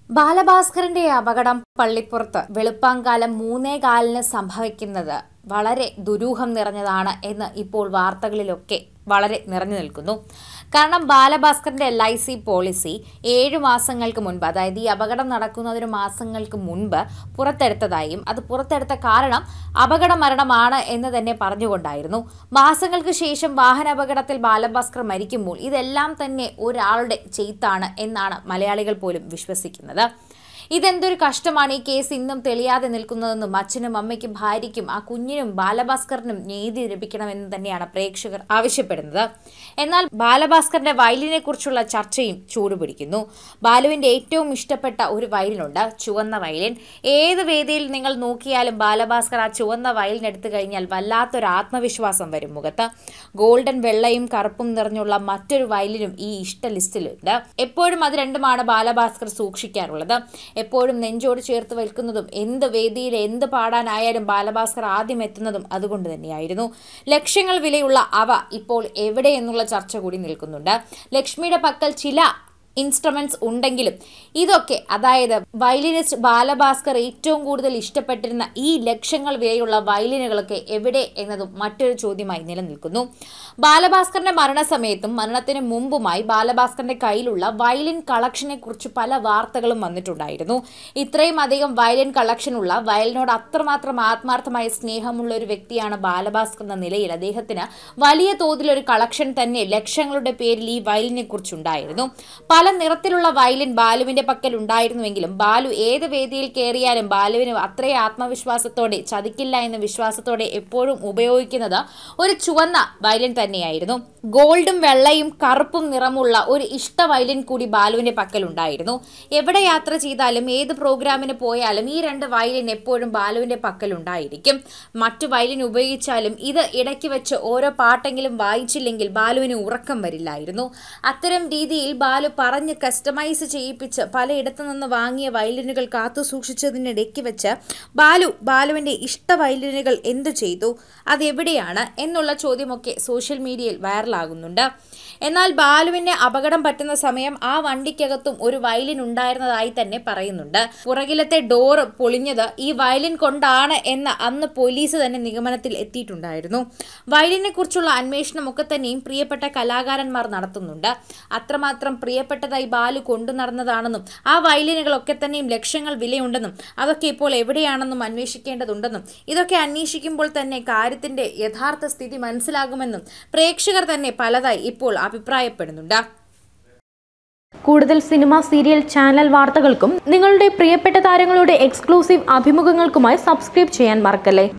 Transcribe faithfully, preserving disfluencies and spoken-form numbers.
ബാലഭാസ്കറിന്റെ അപകടം പള്ളിപ്പുറത്ത് വെളുപ്പാങ്കാലം മൂന്നേ കാലിന് സംഭവിക്കുന്നത് വളരെ ദുരൂഹം നിറഞ്ഞതാണ് എന്ന് ഇപ്പോൾ വാർത്തകളിലൊക്കെ വളരെ നിറഞ്ഞു നിൽക്കുന്നു. കാരണം ബാലഭാസ്കറിന്റെ എൽ ഐ സി പോളിസി ഏഴു മാസങ്ങൾക്ക് മുൻപ്, അതായത് ഈ അപകടം നടക്കുന്നതിന് മാസങ്ങൾക്ക് മുൻപ് പുറത്തെടുത്തതായും അത് പുറത്തെടുത്ത കാരണം അപകട മരണമാണ് എന്ന് തന്നെ പറഞ്ഞുകൊണ്ടായിരുന്നു. മാസങ്ങൾക്ക് ശേഷം വാഹനാപകടത്തിൽ ബാലഭാസ്കർ മരിക്കുമ്പോൾ ഇതെല്ലാം തന്നെ ഒരാളുടെ ചെയ്ത്താണ് എന്നാണ് മലയാളികൾ പോലും വിശ്വസിക്കുന്നത്. ഇതെന്തൊരു കഷ്ടമാണ്, ഈ കേസ് ഇന്നും തെളിയാതെ നിൽക്കുന്നതെന്നും അച്ഛനും അമ്മയ്ക്കും ഭാര്യയ്ക്കും ആ കുഞ്ഞിനും ബാലഭാസ്കറിനും നീതി ലഭിക്കണമെന്ന് തന്നെയാണ് പ്രേക്ഷകർ ആവശ്യപ്പെടുന്നത്. എന്നാൽ ബാലഭാസ്കറിന്റെ വയലിനെ കുറിച്ചുള്ള ചർച്ചയും ചൂടുപിടിക്കുന്നു. ബാലുവിന്റെ ഏറ്റവും ഇഷ്ടപ്പെട്ട ഒരു വയലിനുണ്ട്, ചുവന്ന വയലിൻ. ഏത് വേദിയിൽ നിങ്ങൾ നോക്കിയാലും ബാലഭാസ്കർ ആ ചുവന്ന വയലിൻ എടുത്തു കഴിഞ്ഞാൽ വല്ലാത്തൊരു ആത്മവിശ്വാസം വരും മുഖത്ത്. ഗോൾഡൻ വെള്ളയും കറുപ്പും നിറഞ്ഞുള്ള മറ്റൊരു വയലിനും ഈ ഇഷ്ട ലിസ്റ്റിലുണ്ട്. എപ്പോഴും അത് രണ്ടുമാണ് ബാലഭാസ്കർ സൂക്ഷിക്കാറുള്ളത്. എപ്പോഴും നെഞ്ചോട് ചേർത്ത് വയ്ക്കുന്നതും എന്ത് വേദിയിൽ എന്ത് പാടാനായാലും ബാലഭാസ്കർ ആദ്യം എത്തുന്നതും അതുകൊണ്ട് തന്നെയായിരുന്നു. ലക്ഷങ്ങൾ വിലയുള്ള അവ ഇപ്പോൾ എവിടെ എന്നുള്ള ചർച്ച കൂടി നിൽക്കുന്നുണ്ട്. ലക്ഷ്മിയുടെ പക്കൽ ചില ഇൻസ്ട്രുമെന്റ്സ് ഉണ്ടെങ്കിലും ഇതൊക്കെ, അതായത് വയലിനിസ്റ്റ് ബാലഭാസ്കർ ഏറ്റവും കൂടുതൽ ഇഷ്ടപ്പെട്ടിരുന്ന ഈ ലക്ഷങ്ങൾ വിലയുള്ള വയലിനുകളൊക്കെ എവിടെ എന്നതും മറ്റൊരു ചോദ്യമായി നിലനിൽക്കുന്നു. ബാലഭാസ്കറിന്റെ മരണസമയത്തും മരണത്തിന് മുമ്പുമായി ബാലഭാസ്കറിന്റെ കയ്യിലുള്ള വയലിൻ കളക്ഷനെ കുറിച്ച് പല വാർത്തകളും വന്നിട്ടുണ്ടായിരുന്നു. ഇത്രയും അധികം വയലിൻ കളക്ഷനുള്ള, വയലിനോട് അത്രമാത്രം ആത്മാർത്ഥമായ സ്നേഹമുള്ള ഒരു വ്യക്തിയാണ് ബാലഭാസ്കർ എന്ന നിലയിൽ അദ്ദേഹത്തിന് വലിയ തോതിലൊരു കളക്ഷൻ തന്നെ ലക്ഷങ്ങളുടെ പേരിൽ ഈ വയലിനെ കുറിച്ചുണ്ടായിരുന്നു. പല നിറത്തിലുള്ള വയലിൻ ബാലുവിന്റെ പക്കൽ ഉണ്ടായിരുന്നുവെങ്കിലും ബാലു ഏത് വേദിയിൽ കയറിയാലും ബാലുവിന് അത്രയും ആത്മവിശ്വാസത്തോടെ, ചതിക്കില്ല എന്ന വിശ്വാസത്തോടെ എപ്പോഴും ഉപയോഗിക്കുന്നത് ഒരു ചുവന്ന വയലിൻ തന്നെയായിരുന്നു. ഗോൾഡും വെള്ളയും കറുപ്പും നിറമുള്ള ഒരു ഇഷ്ട വയലിൻ കൂടി ബാലുവിന്റെ പക്കൽ ഉണ്ടായിരുന്നു. എവിടെ യാത്ര ചെയ്താലും ഏത് പ്രോഗ്രാമിന് പോയാലും ഈ രണ്ട് വയലിൻ എപ്പോഴും ബാലുവിന്റെ പക്കൽ ഉണ്ടായിരിക്കും. മറ്റു വയലിൻ ഉപയോഗിച്ചാലും ഇത് ഇടയ്ക്ക് വെച്ച് ഓരോ പാട്ടെങ്കിലും വായിച്ചില്ലെങ്കിൽ ബാലുവിന് ഉറക്കം വരില്ലായിരുന്നു. അത്തരം രീതിയിൽ ബാലു പറഞ്ഞ് കസ്റ്റമൈസ് ചെയ്യിപ്പിച്ച് പലയിടത്തു നിന്ന് വാങ്ങിയ വയലിനുകൾ കാത്തു സൂക്ഷിച്ചതിനിടയ്ക്ക് വെച്ച് ബാലു ബാലുവിന്റെ ഇഷ്ട വയലിനുകൾ എന്തു ചെയ്തു, അതെവിടെയാണ് എന്നുള്ള ചോദ്യമൊക്കെ സോഷ്യൽ മീഡിയയിൽ വൈറലാകുന്നുണ്ട്. എന്നാൽ ബാലുവിന് അപകടം പറ്റുന്ന സമയം ആ വണ്ടിക്കകത്തും ഒരു വയലിൻ ഉണ്ടായിരുന്നതായി തന്നെ പറയുന്നുണ്ട്. പുറകിലത്തെ ഡോർ പൊളിഞ്ഞത് ഈ വയലിൻ കൊണ്ടാണ് എന്ന് അന്ന് പോലീസ് തന്നെ നിഗമനത്തിൽ എത്തിയിട്ടുണ്ടായിരുന്നു. വയലിനെ കുറിച്ചുള്ള അന്വേഷണമൊക്കെ തന്നെയും പ്രിയപ്പെട്ട കലാകാരന്മാർ നടത്തുന്നുണ്ട്. അത്രമാത്രം പ്രിയപ്പെട്ടതായി ബാലു കൊണ്ടു നടന്നതാണെന്നും ആ വയലിനുകളൊക്കെ തന്നെയും ലക്ഷങ്ങൾ വിലയുണ്ടെന്നും അതൊക്കെ ഇപ്പോൾ എവിടെയാണെന്നും അന്വേഷിക്കേണ്ടതുണ്ടെന്നും ഇതൊക്കെ അന്വേഷിക്കുമ്പോൾ തന്നെ കാര്യത്തിന്റെ യഥാർത്ഥ സ്ഥിതി മനസ്സിലാകുമെന്നും പ്രേക്ഷകർ തന്നെ പലതായി ഇപ്പോൾ അഭിപ്രായപ്പെടുന്നുണ്ട്. കൂടുതൽ സിനിമ, സീരിയൽ, ചാനൽ വാർത്തകൾക്കും നിങ്ങളുടെ പ്രിയപ്പെട്ട താരങ്ങളുടെ എക്സ്ക്ലൂസീവ് അഭിമുഖങ്ങൾക്കുമായി സബ്സ്ക്രൈബ് ചെയ്യാൻ മറക്കല്ലേ.